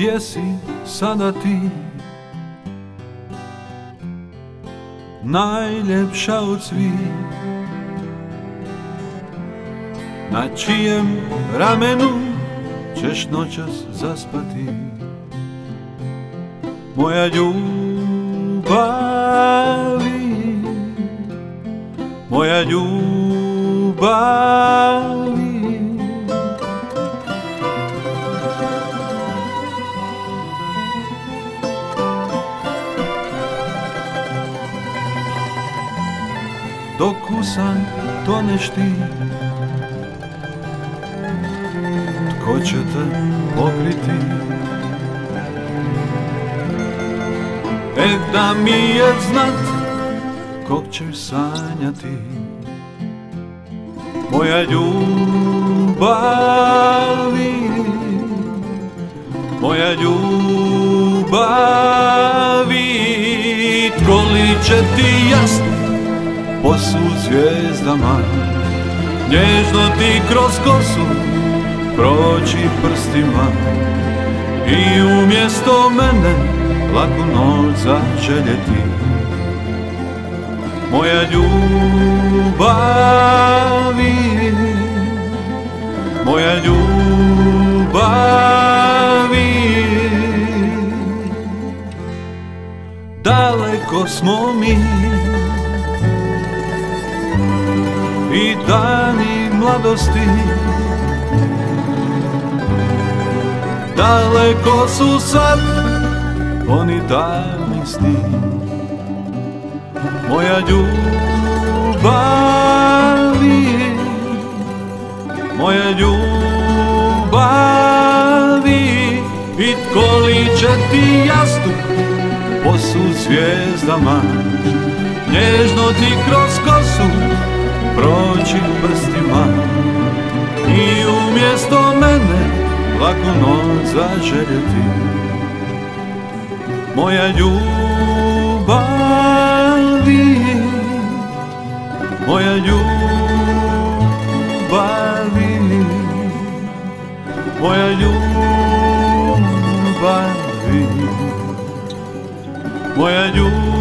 gdje si sada ti? Najljepša od svih, na čijem ramenu ćeš noćas zaspati? Moja ljubavi, moja ljubavi. Dok u san toneš ti, tko će te pokriti? Da mi je znat kog ćeš sanjati. Moja ljubavi, moja ljubavi. Tko li će ti jasno posut zvijezdama, nježno ti kroz kosu proći prstima i umjesto mene laku noć začeljeti. Moja ljubavi, moja ljubavi. Daleko smo mi i dani mladosti, daleko su sad oni davni sni. Moja ljubavi, moja ljubavi. I tko li će ti jastuk posut zvijezdama, nježno ti kroz kosu proći prstima i umjesto mene laku noć zaželjeti. Moja ljubavi, moja ljubavi, moja ljubavi, moja ljubavi.